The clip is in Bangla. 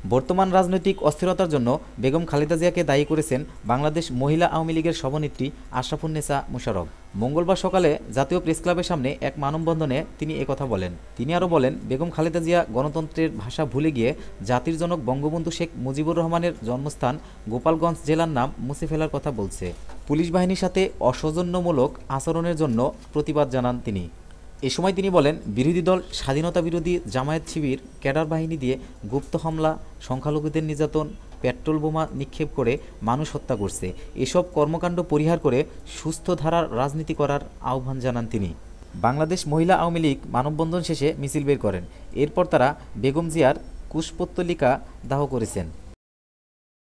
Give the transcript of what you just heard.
বর্তমান রাজনৈতিক অস্থিরতার জন্য বেগম খালেদা জিয়াকে দায়ী করেছেন বাংলাদেশ মহিলা আওয়ামী লীগের সভানেত্রী আশরাফুন্নেসা মোশাররফ। মঙ্গলবার সকালে জাতীয় প্রেসক্লাবের সামনে এক মানববন্ধনে তিনি একথা বলেন। তিনি আরও বলেন, বেগম খালেদা জিয়া গণতন্ত্রের ভাষা ভুলে গিয়ে জাতির জনক বঙ্গবন্ধু শেখ মুজিবুর রহমানের জন্মস্থান গোপালগঞ্জ জেলার নাম মুছে ফেলার কথা বলছে। পুলিশ বাহিনীর সাথে অসৌজন্যমূলক আচরণের জন্য প্রতিবাদ জানান তিনি। এ সময় তিনি বলেন, বিরোধী দল স্বাধীনতা বিরোধী জামায়াত শিবির ক্যাডার বাহিনী দিয়ে গুপ্ত হামলা, সংখ্যালঘুদের নির্যাতন, পেট্রোল বোমা নিক্ষেপ করে মানুষ হত্যা করছে। এসব কর্মকাণ্ড পরিহার করে সুস্থ ধারার রাজনীতি করার আহ্বান জানান তিনি। বাংলাদেশ মহিলা আওয়ামী লীগ মানববন্ধন শেষে মিছিল বের করেন। এরপর তারা বেগম জিয়ার কুশপুত্তলিকা দাহ করেছেন।